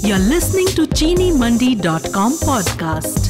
You're listening to ChiniMandi.com podcast.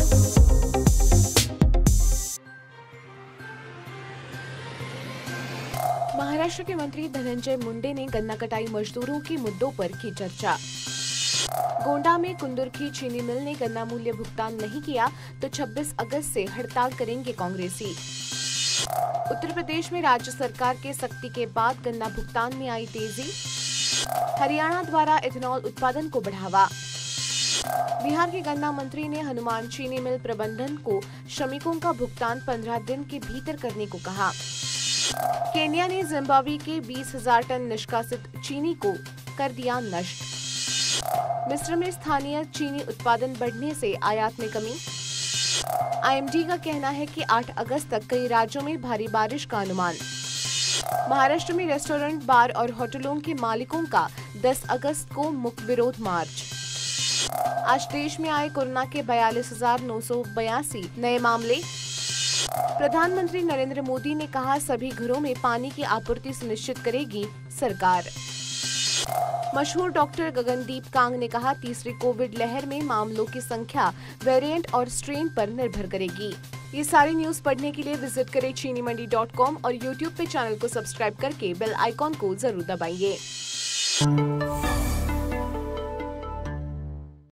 Maharashtra के मंत्री धनंजय मुंडे ने गन्ना कटाई मजदूरों के मुद्दों पर की चर्चा। गोंडा में कुंदुर की चीनी मिल ने गन्ना मूल्य भुगतान नहीं किया तो 26 अगस्त से हड़ताल करेंगे कांग्रेसी। उत्तर प्रदेश में राज्य सरकार के सख्ती के बाद गन्ना भुगतान में आई तेजी। हरियाणा द्वारा इथेनॉल उत्पादन को बढ़ावा। बिहार के गन्ना मंत्री ने हनुमान चीनी मिल प्रबंधन को श्रमिकों का भुगतान 15 दिन के भीतर करने को कहा। केन्या ने जिम्बाब्वे के 20,000 टन निष्कासित चीनी को कर दिया नष्ट। मिस्र में स्थानीय चीनी उत्पादन बढ़ने से आयात में कमी। आईएमडी का कहना है कि 8 अगस्त तक कई राज्यों में भारी बारिश का अनुमान। महाराष्ट्र में रेस्टोरेंट, बार और होटलों के मालिकों का 10 अगस्त को मुक्त विरोध मार्च। आज देश में आए कोरोना के 42,982 नए मामले। प्रधानमंत्री नरेंद्र मोदी ने कहा, सभी घरों में पानी की आपूर्ति सुनिश्चित करेगी सरकार। मशहूर डॉक्टर गगनदीप कांग ने कहा, तीसरी कोविड लहर में मामलों की संख्या वेरिएंट और स्ट्रेन पर निर्भर करेगी। ये सारी न्यूज पढ़ने के लिए विजिट करें ChiniMandi.com और YouTube पे चैनल को सब्सक्राइब करके बेल आइकॉन को जरूर दबाइए।